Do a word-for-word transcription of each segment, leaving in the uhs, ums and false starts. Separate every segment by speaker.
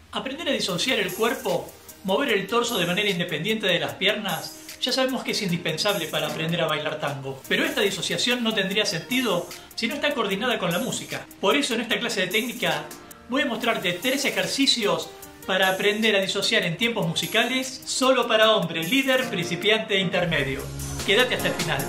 Speaker 1: Aprender a disociar el cuerpo, mover el torso de manera independiente de las piernas, ya sabemos que es indispensable para aprender a bailar tango. Pero esta disociación no tendría sentido si no está coordinada con la música. Por eso en esta clase de técnica voy a mostrarte tres ejercicios para aprender a disociar en tiempos musicales solo para hombre, líder, principiante e intermedio. Quédate hasta el final.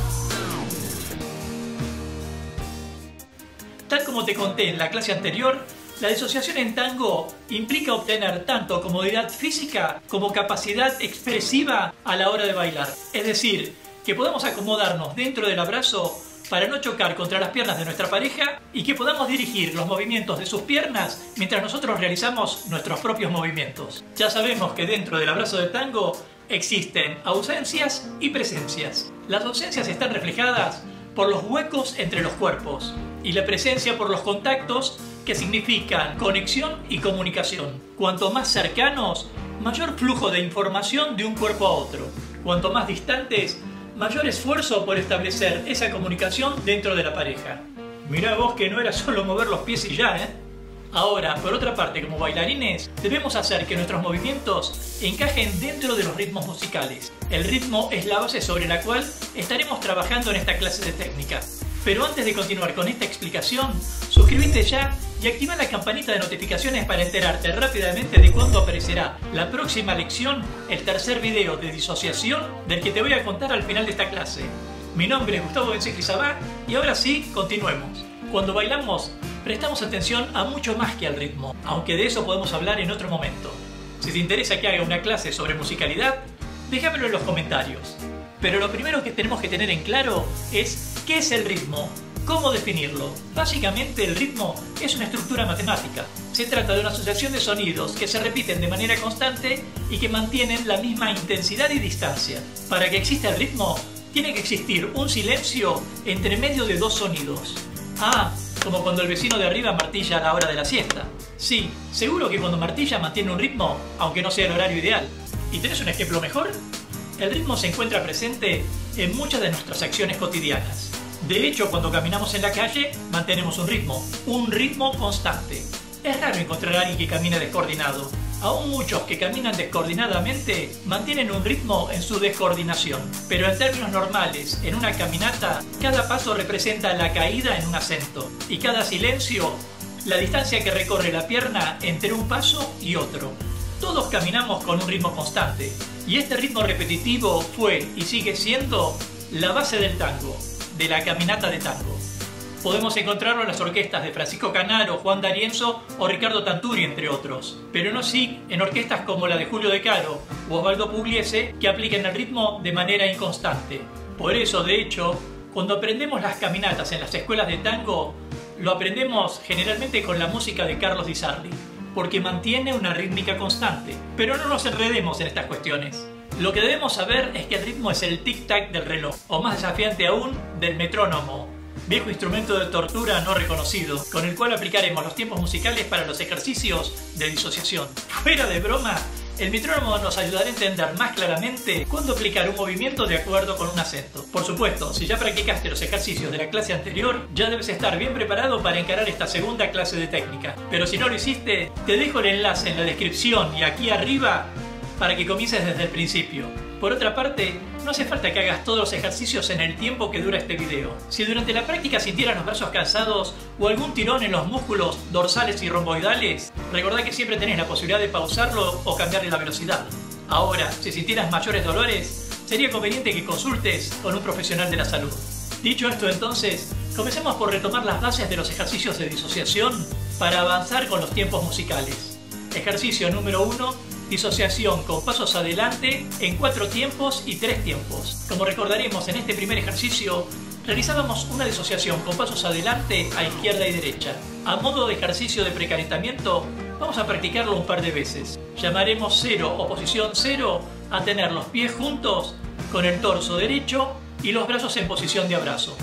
Speaker 1: Tal como te conté en la clase anterior, la disociación en tango implica obtener tanto comodidad física como capacidad expresiva a la hora de bailar. Es decir, que podamos acomodarnos dentro del abrazo para no chocar contra las piernas de nuestra pareja y que podamos dirigir los movimientos de sus piernas mientras nosotros realizamos nuestros propios movimientos. Ya sabemos que dentro del abrazo de tango existen ausencias y presencias. Las ausencias están reflejadas por los huecos entre los cuerpos y la presencia por los contactos, que significan conexión y comunicación. Cuanto más cercanos, mayor flujo de información de un cuerpo a otro. Cuanto más distantes, mayor esfuerzo por establecer esa comunicación dentro de la pareja. Mirá vos que no era solo mover los pies y ya, ¿eh? Ahora, por otra parte, como bailarines, debemos hacer que nuestros movimientos encajen dentro de los ritmos musicales. El ritmo es la base sobre la cual estaremos trabajando en esta clase de técnica. Pero antes de continuar con esta explicación, suscríbete ya y activa la campanita de notificaciones para enterarte rápidamente de cuándo aparecerá la próxima lección, el tercer video de disociación del que te voy a contar al final de esta clase. Mi nombre es Gustavo Bensequizabá y ahora sí, continuemos. Cuando bailamos, prestamos atención a mucho más que al ritmo, aunque de eso podemos hablar en otro momento. Si te interesa que haga una clase sobre musicalidad, déjamelo en los comentarios. Pero lo primero que tenemos que tener en claro es ¿qué es el ritmo? ¿Cómo definirlo? Básicamente el ritmo es una estructura matemática. Se trata de una asociación de sonidos que se repiten de manera constante y que mantienen la misma intensidad y distancia. Para que exista el ritmo, tiene que existir un silencio entre medio de dos sonidos. Ah, como cuando el vecino de arriba martilla a la hora de la siesta. Sí, seguro que cuando martilla mantiene un ritmo, aunque no sea el horario ideal. ¿Y tenés un ejemplo mejor? El ritmo se encuentra presente en muchas de nuestras acciones cotidianas. De hecho, cuando caminamos en la calle, mantenemos un ritmo, un ritmo constante. Es raro encontrar a alguien que camine descoordinado. Aún muchos que caminan descoordinadamente mantienen un ritmo en su descoordinación. Pero en términos normales, en una caminata, cada paso representa la caída en un acento. Y cada silencio, la distancia que recorre la pierna entre un paso y otro. Todos caminamos con un ritmo constante. Y este ritmo repetitivo fue y sigue siendo la base del tango, de la caminata de tango. Podemos encontrarlo en las orquestas de Francisco Canaro, Juan D'Arienzo o Ricardo Tanturi, entre otros. Pero no así en orquestas como la de Julio De Caro o Osvaldo Pugliese, que aplican el ritmo de manera inconstante. Por eso, de hecho, cuando aprendemos las caminatas en las escuelas de tango, lo aprendemos generalmente con la música de Carlos Di Sarli, porque mantiene una rítmica constante. Pero no nos enredemos en estas cuestiones. Lo que debemos saber es que el ritmo es el tic-tac del reloj, o más desafiante aún, del metrónomo, viejo instrumento de tortura no reconocido, con el cual aplicaremos los tiempos musicales para los ejercicios de disociación. Fuera de broma, el metrónomo nos ayudará a entender más claramente cuándo aplicar un movimiento de acuerdo con un acento. Por supuesto, si ya practicaste los ejercicios de la clase anterior, ya debes estar bien preparado para encarar esta segunda clase de técnica. Pero si no lo hiciste, te dejo el enlace en la descripción y aquí arriba para que comiences desde el principio. Por otra parte, no hace falta que hagas todos los ejercicios en el tiempo que dura este video. Si durante la práctica sintieras los brazos cansados o algún tirón en los músculos dorsales y romboidales, recordá que siempre tenés la posibilidad de pausarlo o cambiarle la velocidad. Ahora, si sintieras mayores dolores, sería conveniente que consultes con un profesional de la salud. Dicho esto entonces, comencemos por retomar las bases de los ejercicios de disociación para avanzar con los tiempos musicales. Ejercicio número uno. Disociación con pasos adelante en cuatro tiempos y tres tiempos. Como recordaremos, en este primer ejercicio realizábamos una disociación con pasos adelante a izquierda y derecha. A modo de ejercicio de precalentamiento, vamos a practicarlo un par de veces. Llamaremos cero o posición cero a tener los pies juntos con el torso derecho y los brazos en posición de abrazo.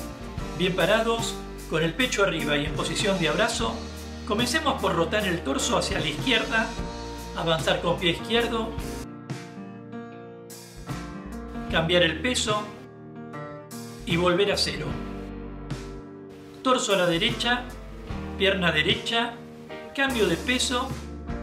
Speaker 1: Bien parados, con el pecho arriba y en posición de abrazo, comencemos por rotar el torso hacia la izquierda, avanzar con pie izquierdo, cambiar el peso y volver a cero. Torso a la derecha, pierna derecha, cambio de peso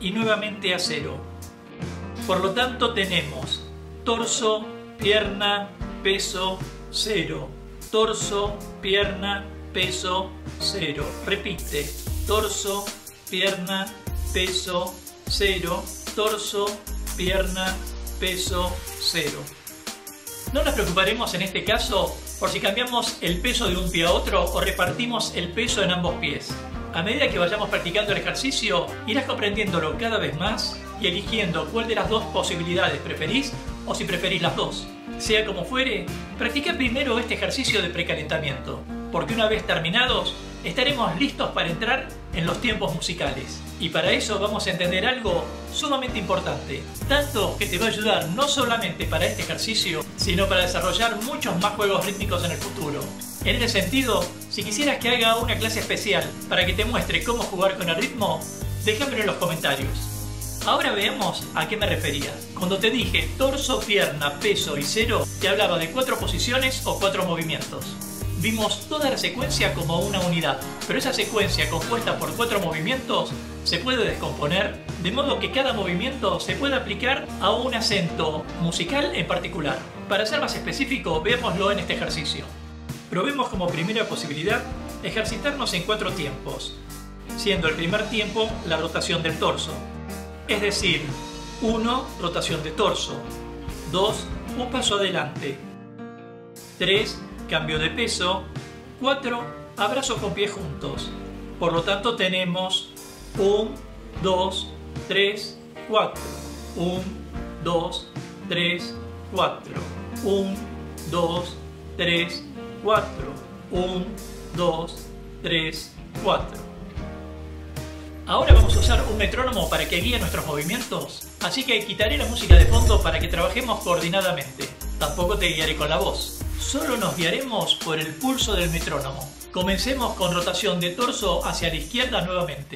Speaker 1: y nuevamente a cero. Por lo tanto tenemos torso, pierna, peso, cero. Torso, pierna, peso, cero. Repite. Torso, pierna, peso, cero. Torso, pierna, peso, cero. No nos preocuparemos en este caso por si cambiamos el peso de un pie a otro o repartimos el peso en ambos pies. A medida que vayamos practicando el ejercicio, irás comprendiéndolo cada vez más y eligiendo cuál de las dos posibilidades preferís o si preferís las dos. Sea como fuere, practica primero este ejercicio de precalentamiento, porque una vez terminados, estaremos listos para entrar en los tiempos musicales. Y para eso vamos a entender algo sumamente importante, tanto que te va a ayudar no solamente para este ejercicio, sino para desarrollar muchos más juegos rítmicos en el futuro. En ese sentido, si quisieras que haga una clase especial para que te muestre cómo jugar con el ritmo, déjamelo en los comentarios. Ahora veamos a qué me refería. Cuando te dije torso, pierna, peso y cero, te hablaba de cuatro posiciones o cuatro movimientos. Vimos toda la secuencia como una unidad, pero esa secuencia compuesta por cuatro movimientos se puede descomponer, de modo que cada movimiento se puede aplicar a un acento musical en particular. Para ser más específico, veámoslo en este ejercicio. Probemos como primera posibilidad ejercitarnos en cuatro tiempos, siendo el primer tiempo la rotación del torso. Es decir, uno, rotación de torso, dos, un paso adelante, tres, cambio de peso, cuatro, abrazo con pies juntos. Por lo tanto tenemos uno, dos, tres, cuatro, uno, dos, tres, cuatro, uno, dos, tres, cuatro, uno, dos, tres, cuatro. Ahora vamos a usar un metrónomo para que guíe nuestros movimientos, así que quitaré la música de fondo para que trabajemos coordinadamente. Tampoco te guiaré con la voz, solo nos guiaremos por el pulso del metrónomo. Comencemos con rotación de torso hacia la izquierda nuevamente.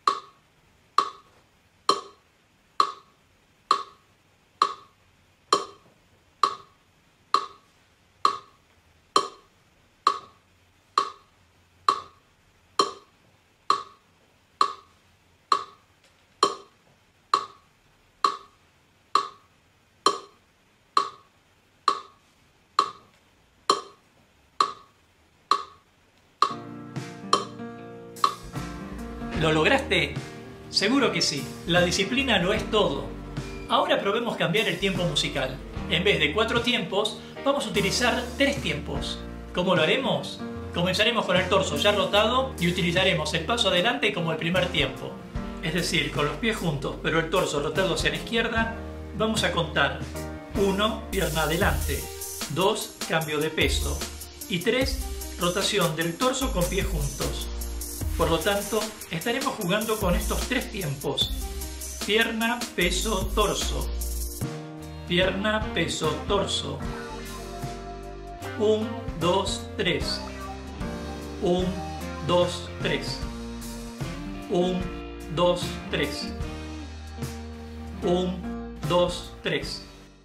Speaker 1: ¿Lo lograste? Seguro que sí. La disciplina lo es todo. Ahora probemos cambiar el tiempo musical. En vez de cuatro tiempos, vamos a utilizar tres tiempos. ¿Cómo lo haremos? Comenzaremos con el torso ya rotado y utilizaremos el paso adelante como el primer tiempo. Es decir, con los pies juntos, pero el torso rotado hacia la izquierda, vamos a contar uno, pierna adelante, dos, cambio de peso y tres, rotación del torso con pies juntos. Por lo tanto, estaremos jugando con estos tres tiempos. Pierna, peso, torso. Pierna, peso, torso. uno, dos, tres. uno, dos, tres. uno, dos, tres. uno, dos, tres.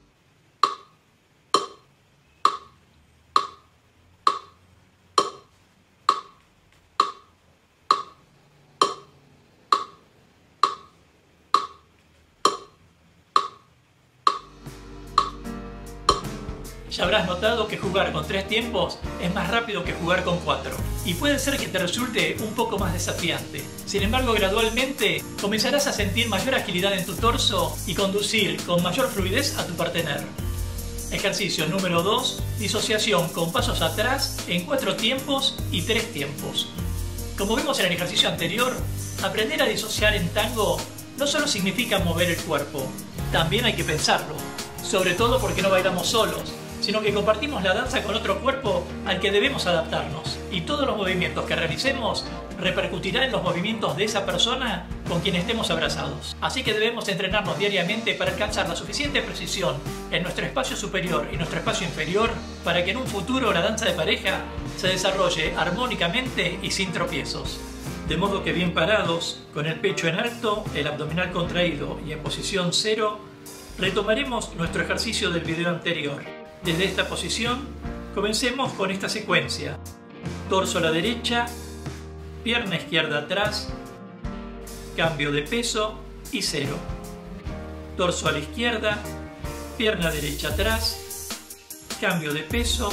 Speaker 1: Ya habrás notado que jugar con tres tiempos es más rápido que jugar con cuatro, y puede ser que te resulte un poco más desafiante. Sin embargo, gradualmente comenzarás a sentir mayor agilidad en tu torso y conducir con mayor fluidez a tu partener. Ejercicio número dos. Disociación con pasos atrás en cuatro tiempos y tres tiempos. Como vimos en el ejercicio anterior, aprender a disociar en tango no solo significa mover el cuerpo, también hay que pensarlo, sobre todo porque no bailamos solos, sino que compartimos la danza con otro cuerpo al que debemos adaptarnos, y todos los movimientos que realicemos repercutirán en los movimientos de esa persona con quien estemos abrazados. Así que debemos entrenarnos diariamente para alcanzar la suficiente precisión en nuestro espacio superior y nuestro espacio inferior para que en un futuro la danza de pareja se desarrolle armónicamente y sin tropiezos. De modo que bien parados, con el pecho en alto, el abdominal contraído y en posición cero, retomaremos nuestro ejercicio del video anterior. Desde esta posición, comencemos con esta secuencia. Torso a la derecha, pierna izquierda atrás, cambio de peso, y cero. Torso a la izquierda, pierna derecha atrás, cambio de peso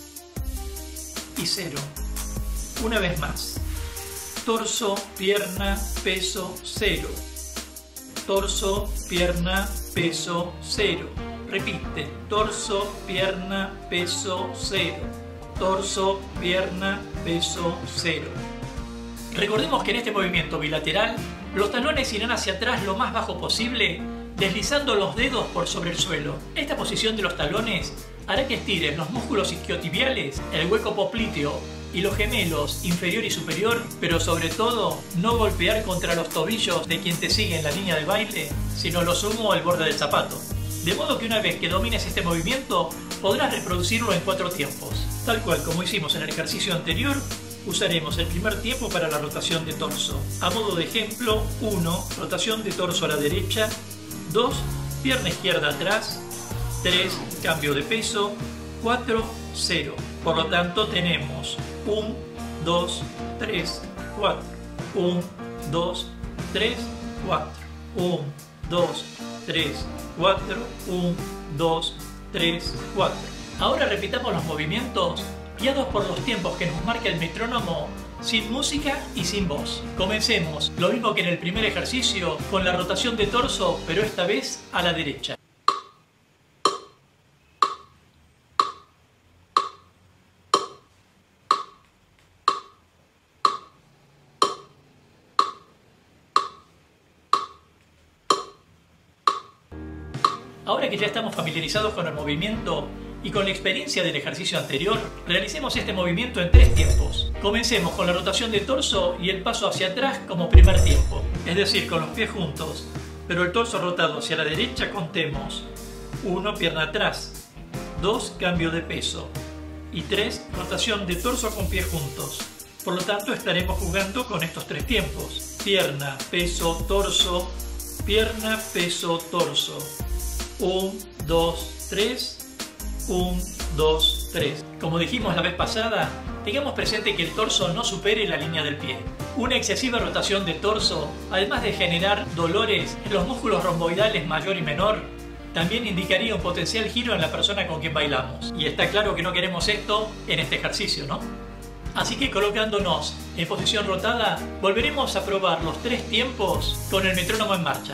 Speaker 1: y cero. Una vez más. Torso, pierna, peso, cero. Torso, pierna, peso, cero. Repite. Torso, pierna, peso, cero. Torso, pierna, peso, cero. Recordemos que en este movimiento bilateral, los talones irán hacia atrás lo más bajo posible, deslizando los dedos por sobre el suelo. Esta posición de los talones hará que estiren los músculos isquiotibiales, el hueco popliteo y los gemelos inferior y superior, pero sobre todo no golpear contra los tobillos de quien te sigue en la línea de baile, sino lo sumo el borde del zapato. De modo que una vez que domines este movimiento, podrás reproducirlo en cuatro tiempos. Tal cual como hicimos en el ejercicio anterior, usaremos el primer tiempo para la rotación de torso. A modo de ejemplo, uno, rotación de torso a la derecha, dos, pierna izquierda atrás, tres, cambio de peso, cuatro, cero. Por lo tanto tenemos uno, dos, tres, cuatro, uno, dos, tres, cuatro, uno, dos, tres, cuatro, uno, dos, tres, cuatro. Ahora repitamos los movimientos guiados por los tiempos que nos marca el metrónomo, sin música y sin voz. Comencemos, lo mismo que en el primer ejercicio, con la rotación de torso, pero esta vez a la derecha. Ahora que ya estamos familiarizados con el movimiento y con la experiencia del ejercicio anterior, realicemos este movimiento en tres tiempos. Comencemos con la rotación de torso y el paso hacia atrás como primer tiempo, es decir, con los pies juntos, pero el torso rotado hacia la derecha. Contemos uno, pierna atrás, dos, cambio de peso y tres, rotación de torso con pies juntos. Por lo tanto, estaremos jugando con estos tres tiempos: pierna, peso, torso, pierna, peso, torso. uno, dos, tres, uno, dos, tres. Como dijimos la vez pasada, tengamos presente que el torso no supere la línea del pie. Una excesiva rotación del torso, además de generar dolores en los músculos romboidales mayor y menor, también indicaría un potencial giro en la persona con quien bailamos. Y está claro que no queremos esto en este ejercicio, ¿no? Así que colocándonos en posición rotada, volveremos a probar los tres tiempos con el metrónomo en marcha.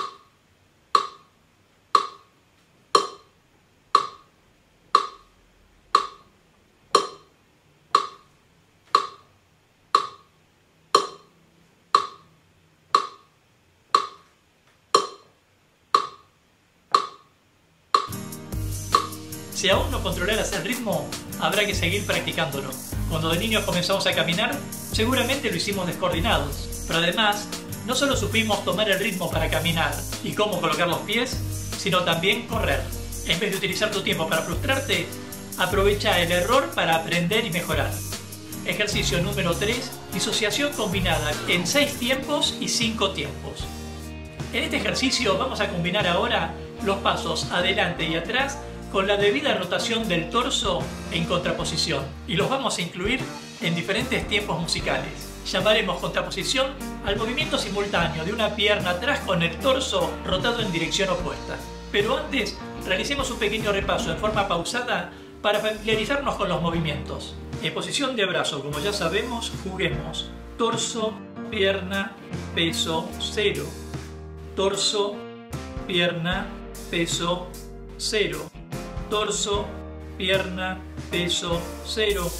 Speaker 1: Si aún no controlaras el ritmo, habrá que seguir practicándolo. Cuando de niños comenzamos a caminar, seguramente lo hicimos descoordinados. Pero además, no solo supimos tomar el ritmo para caminar y cómo colocar los pies, sino también correr. En vez de utilizar tu tiempo para frustrarte, aprovecha el error para aprender y mejorar. Ejercicio número tres, disociación combinada en seis tiempos y cinco tiempos. En este ejercicio vamos a combinar ahora los pasos adelante y atrás con la debida rotación del torso en contraposición, y los vamos a incluir en diferentes tiempos musicales. Llamaremos contraposición al movimiento simultáneo de una pierna atrás con el torso rotado en dirección opuesta. Pero antes, realicemos un pequeño repaso en forma pausada para familiarizarnos con los movimientos. En posición de abrazo, como ya sabemos, juguemos torso, pierna, peso, cero. Torso, pierna, peso, cero. Torso, pierna, peso, cero.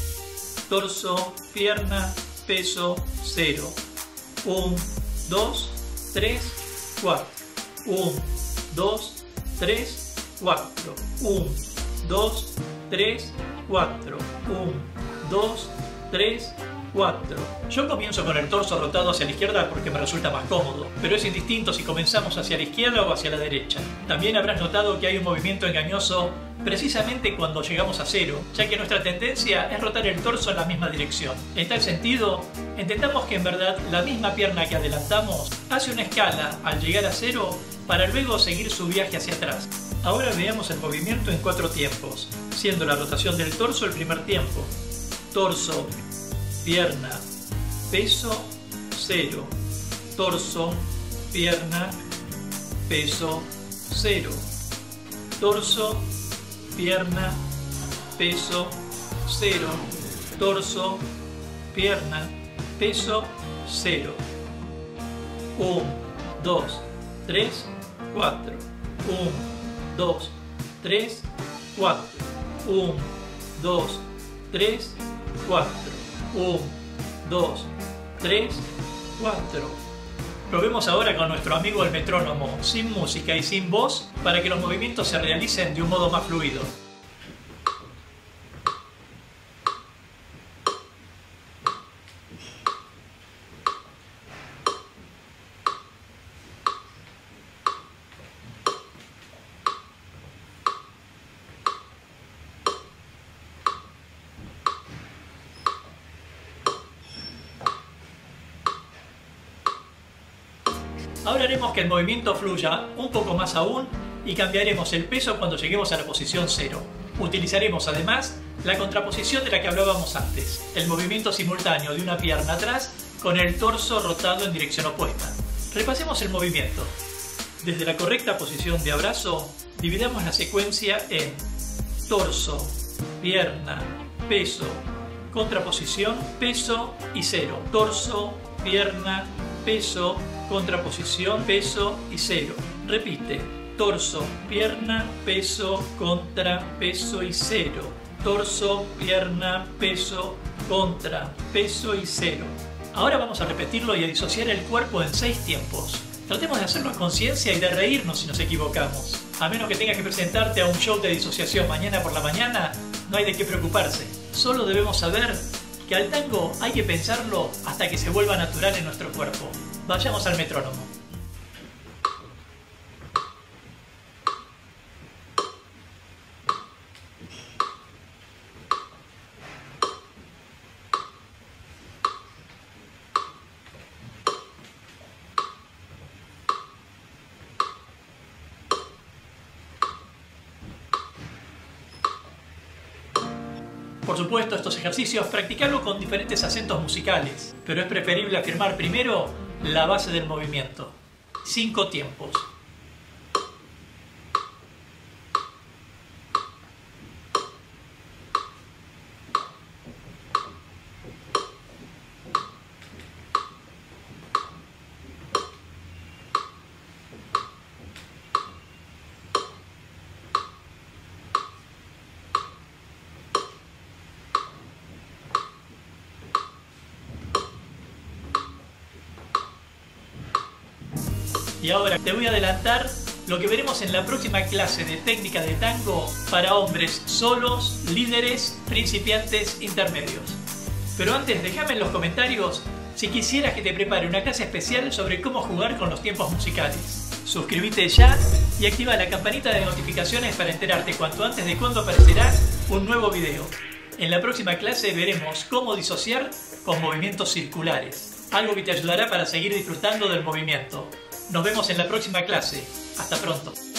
Speaker 1: Torso, pierna, peso, cero. uno, dos, tres, cuatro. uno, dos, tres, cuatro. uno, dos, tres, cuatro. uno, dos, tres, cuatro. Yo comienzo con el torso rotado hacia la izquierda porque me resulta más cómodo, pero es indistinto si comenzamos hacia la izquierda o hacia la derecha. También habrás notado que hay un movimiento engañoso precisamente cuando llegamos a cero, ya que nuestra tendencia es rotar el torso en la misma dirección. En tal sentido, entendamos que en verdad la misma pierna que adelantamos hace una escala al llegar a cero para luego seguir su viaje hacia atrás. Ahora veamos el movimiento en cuatro tiempos, siendo la rotación del torso el primer tiempo. Torso, pierna, peso, cero. Torso, pierna, peso, cero. Torso, pierna, peso, cero. Torso, pierna, peso, cero. uno, dos, tres, cuatro. uno, dos, tres, cuatro. uno, dos, tres, cuatro. uno, dos, tres, cuatro. Probemos ahora con nuestro amigo el metrónomo, sin música y sin voz, para que los movimientos se realicen de un modo más fluido. Ahora haremos que el movimiento fluya un poco más aún y cambiaremos el peso cuando lleguemos a la posición cero. Utilizaremos además la contraposición de la que hablábamos antes, el movimiento simultáneo de una pierna atrás con el torso rotado en dirección opuesta. Repasemos el movimiento. Desde la correcta posición de abrazo, dividamos la secuencia en torso, pierna, peso, contraposición, peso y cero. Torso, pierna, peso, contraposición, peso y cero. Repite. Torso, pierna, peso, contra, peso y cero. Torso, pierna, peso, contra, peso y cero. Ahora vamos a repetirlo y a disociar el cuerpo en seis tiempos. Tratemos de hacerlo a conciencia y de reírnos si nos equivocamos. A menos que tengas que presentarte a un show de disociación mañana por la mañana, no hay de qué preocuparse. Solo debemos saber que al tango hay que pensarlo hasta que se vuelva natural en nuestro cuerpo. Vayamos al metrónomo. Por supuesto, estos ejercicios practicarlo con diferentes acentos musicales, pero es preferible afirmar primero la base del movimiento. Cinco tiempos. Y ahora te voy a adelantar lo que veremos en la próxima clase de técnica de tango para hombres solos, líderes, principiantes, intermedios. Pero antes, déjame en los comentarios si quisieras que te prepare una clase especial sobre cómo jugar con los tiempos musicales. Suscríbete ya y activa la campanita de notificaciones para enterarte cuanto antes de cuándo aparecerá un nuevo video. En la próxima clase veremos cómo disociar con movimientos circulares, algo que te ayudará para seguir disfrutando del movimiento. Nos vemos en la próxima clase. Hasta pronto.